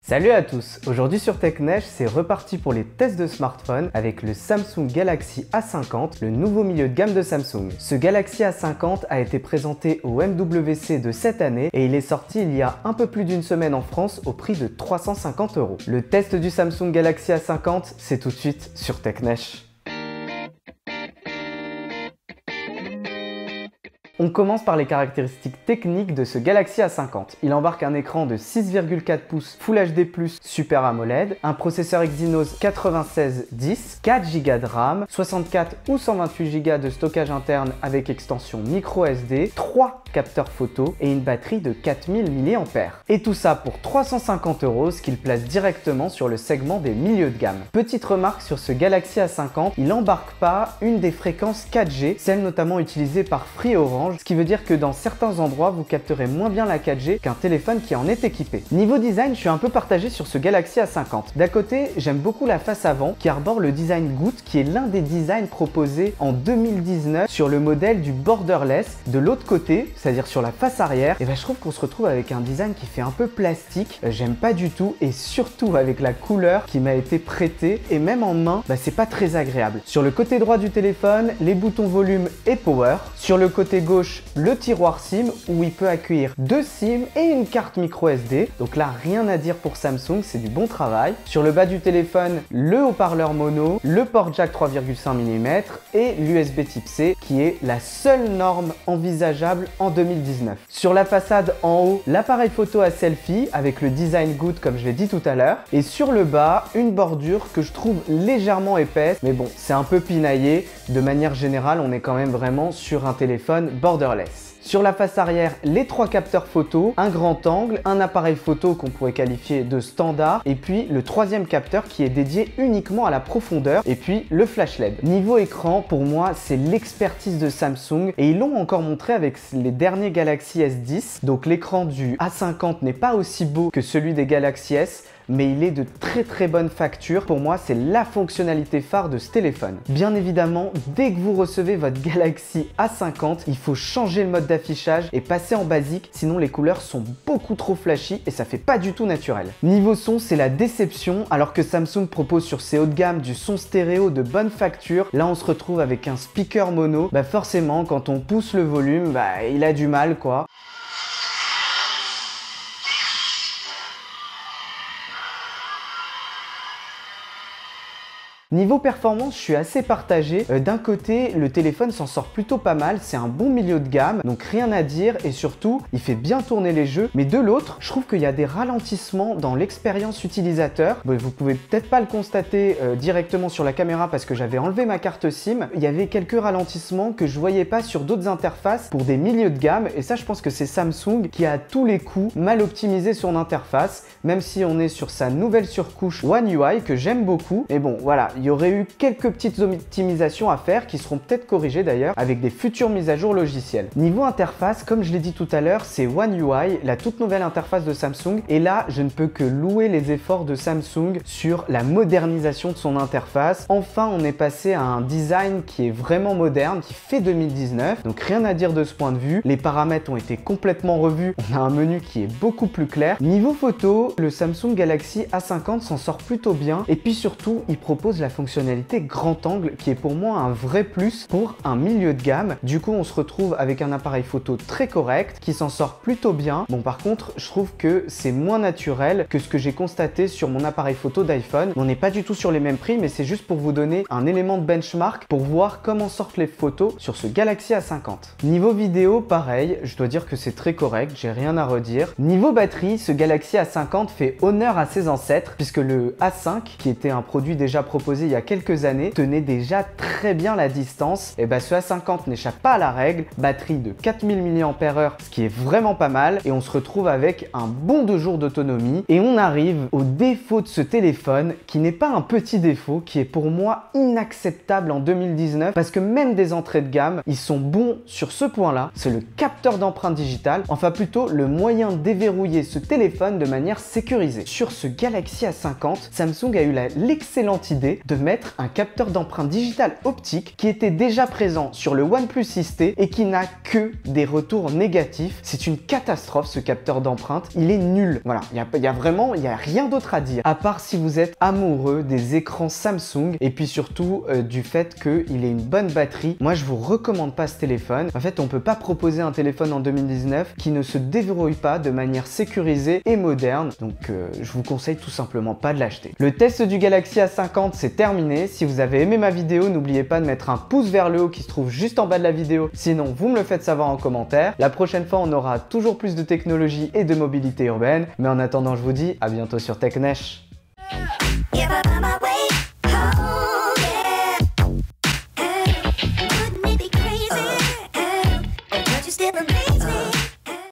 Salut à tous, aujourd'hui sur TechNeige, c'est reparti pour les tests de smartphone avec le Samsung Galaxy A50, le nouveau milieu de gamme de Samsung. Ce Galaxy A50 a été présenté au MWC de cette année et il est sorti il y a un peu plus d'une semaine en France au prix de 350 €. Le test du Samsung Galaxy A50, c'est tout de suite sur TechNeige. On commence par les caractéristiques techniques de ce Galaxy A50. Il embarque un écran de 6,4 pouces Full HD+, Super AMOLED, un processeur Exynos 9610, 4 Go de RAM, 64 ou 128 Go de stockage interne avec extension micro SD, 3 capteurs photo et une batterie de 4000 mAh. Et tout ça pour 350 €, ce qui le place directement sur le segment des milieux de gamme. Petite remarque sur ce Galaxy A50, il n'embarque pas une des fréquences 4G, celle notamment utilisée par Free Orange, ce qui veut dire que dans certains endroits, vous capterez moins bien la 4G qu'un téléphone qui en est équipé. Niveau design, je suis un peu partagé sur ce Galaxy A50. D'un côté, j'aime beaucoup la face avant qui arbore le design goutte, qui est l'un des designs proposés en 2019 sur le modèle du borderless. De l'autre côté, c'est-à-dire sur la face arrière, je trouve qu'on se retrouve avec un design qui fait un peu plastique. J'aime pas du tout, et surtout avec la couleur qui m'a été prêtée, et même en main, c'est pas très agréable. Sur le côté droit du téléphone, les boutons volume et power. Sur le côté gauche, le tiroir SIM où il peut accueillir 2 SIM et une carte micro SD. Donc là, rien à dire pour Samsung, c'est du bon travail. Sur le bas du téléphone, le haut-parleur mono, le port jack 3,5 mm et l'USB type C qui est la seule norme envisageable en 2019. Sur la façade en haut, l'appareil photo à selfie avec le design good comme je l'ai dit tout à l'heure. Et sur le bas, une bordure que je trouve légèrement épaisse, mais bon, c'est un peu pinaillé. De manière générale, on est quand même vraiment sur un téléphone borderless. Sur la face arrière, les 3 capteurs photo, un grand angle, un appareil photo qu'on pourrait qualifier de standard, et puis le 3e capteur qui est dédié uniquement à la profondeur, et puis le flash LED. Niveau écran, pour moi, c'est l'expertise de Samsung, et ils l'ont encore montré avec les derniers Galaxy S10. Donc l'écran du A50 n'est pas aussi beau que celui des Galaxy S, mais il est de très bonne facture. Pour moi, c'est la fonctionnalité phare de ce téléphone. Bien évidemment, dès que vous recevez votre Galaxy A50, il faut changer le mode d'affichage et passer en basique, sinon les couleurs sont beaucoup trop flashy et ça fait pas du tout naturel. Niveau son, c'est la déception. Alors que Samsung propose sur ses hauts de gamme du son stéréo de bonne facture, là on se retrouve avec un speaker mono. Forcément, quand on pousse le volume, il a du mal quoi. Niveau performance, je suis assez partagé. D'un côté, le téléphone s'en sort plutôt pas mal, c'est un bon milieu de gamme, donc rien à dire, et surtout, il fait bien tourner les jeux. Mais de l'autre, je trouve qu'il y a des ralentissements dans l'expérience utilisateur. Vous pouvez peut-être pas le constater directement sur la caméra parce que j'avais enlevé ma carte SIM. Il y avait quelques ralentissements que je voyais pas sur d'autres interfaces pour des milieux de gamme, et ça, je pense que c'est Samsung qui a à tous les coups mal optimisé son interface, même si on est sur sa nouvelle surcouche One UI que j'aime beaucoup. Mais bon, voilà. Il y aurait eu quelques petites optimisations à faire qui seront peut-être corrigées d'ailleurs avec des futures mises à jour logicielles. Niveau interface, comme je l'ai dit tout à l'heure, c'est One UI, la toute nouvelle interface de Samsung. Et là, je ne peux que louer les efforts de Samsung sur la modernisation de son interface. Enfin, on est passé à un design qui est vraiment moderne, qui fait 2019. Donc rien à dire de ce point de vue. Les paramètres ont été complètement revus. On a un menu qui est beaucoup plus clair. Niveau photo, le Samsung Galaxy A50 s'en sort plutôt bien. Et puis surtout, il propose la fonctionnalité grand angle qui est pour moi un vrai plus pour un milieu de gamme. Du coup, on se retrouve avec un appareil photo très correct qui s'en sort plutôt bien. Bon, par contre, je trouve que c'est moins naturel que ce que j'ai constaté sur mon appareil photo d'iPhone. On n'est pas du tout sur les mêmes prix, mais c'est juste pour vous donner un élément de benchmark pour voir comment sortent les photos sur ce Galaxy A50. Niveau vidéo, pareil, je dois dire que c'est très correct, j'ai rien à redire. Niveau batterie, ce Galaxy A50 fait honneur à ses ancêtres puisque le A5, qui était un produit déjà proposé il y a quelques années, tenait déjà très bien la distance. Et ce A50 n'échappe pas à la règle, batterie de 4000 mAh, ce qui est vraiment pas mal, et on se retrouve avec un bon 2 jours d'autonomie. Et on arrive au défaut de ce téléphone, qui n'est pas un petit défaut, qui est pour moi inacceptable en 2019, parce que même des entrées de gamme, ils sont bons sur ce point-là, c'est le capteur d'empreinte digitale, enfin plutôt le moyen de déverrouiller ce téléphone de manière sécurisée. Sur ce Galaxy A50, Samsung a eu l'excellente idée de mettre un capteur d'empreinte digitale optique qui était déjà présent sur le OnePlus 6T et qui n'a que des retours négatifs. C'est une catastrophe ce capteur d'empreinte, il est nul. Voilà, il y a rien d'autre à dire, à part si vous êtes amoureux des écrans Samsung et puis surtout du fait qu'il ait une bonne batterie. Moi, je vous recommande pas ce téléphone. En fait, on peut pas proposer un téléphone en 2019 qui ne se déverrouille pas de manière sécurisée et moderne. Donc, je vous conseille tout simplement pas de l'acheter. Le test du Galaxy A50, c'est terminé. Si vous avez aimé ma vidéo, n'oubliez pas de mettre un pouce vers le haut qui se trouve juste en bas de la vidéo. Sinon, vous me le faites savoir en commentaire. La prochaine fois, on aura toujours plus de technologie et de mobilité urbaine. Mais en attendant, je vous dis à bientôt sur TechNesh.